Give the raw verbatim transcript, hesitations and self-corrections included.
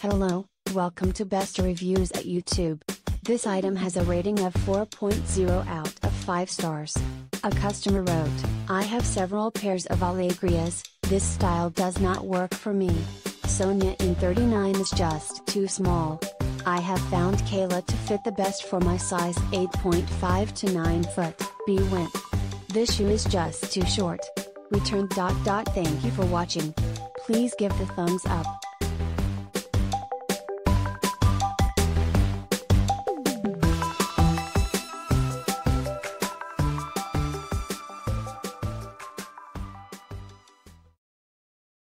Hello, welcome to Best Reviews at YouTube. This item has a rating of four point zero out of five stars. A customer wrote, I have several pairs of Alegrias, this style does not work for me. Sonya in thirty-nine is just too small. I have found Kayla to fit the best for my size eight point five to nine foot, B went. This shoe is just too short. Return dot dot thank you for watching. Please give the thumbs up.